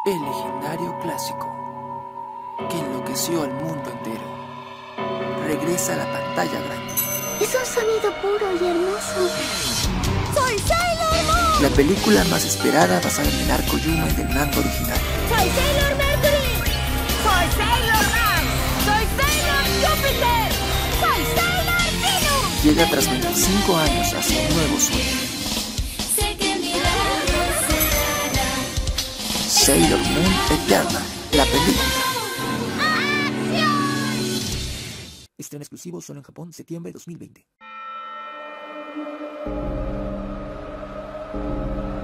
El legendario clásico que enloqueció al mundo entero regresa a la pantalla grande. Es un sonido puro y hermoso. ¡Soy Sailor Moon! La película más esperada basada en el arco Yuma del manga original. ¡Soy Sailor Mercury! ¡Soy Sailor Mars! ¡Soy Sailor Júpiter! ¡Soy Sailor Venus! Llega tras 25 años hacia un nuevo sueño. Sailor Moon Eterna, la película. Estreno exclusivo solo en Japón, septiembre 2020.